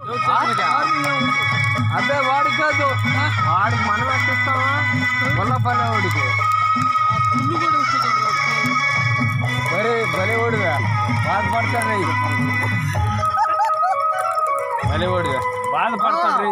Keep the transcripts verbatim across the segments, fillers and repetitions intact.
అదే వాడికి కాదు, వాడికి మనం ఎక్కిస్తామా ముల్లపల్లి వాడికి మరి భలే ఓడిగా బాధపడతాడు భలే ఓడిగా బాధపడతాడు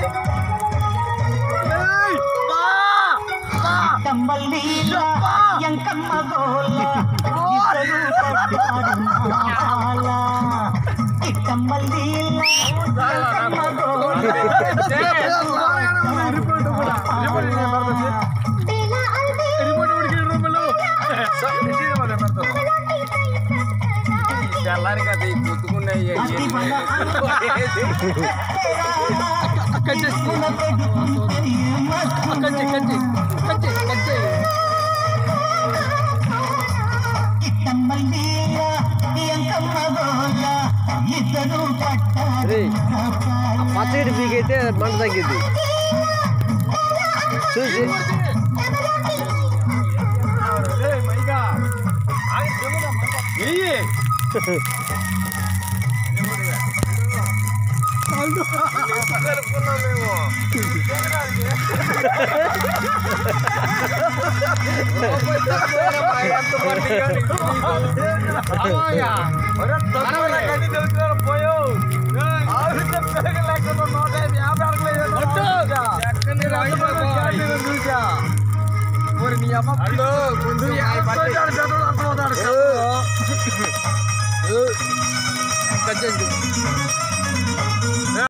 తెల్లారి కదా ఈ గుర్తుకున్నాయి పచ్చడి పీకైతే మంట తగ్గింది చూసి పోయో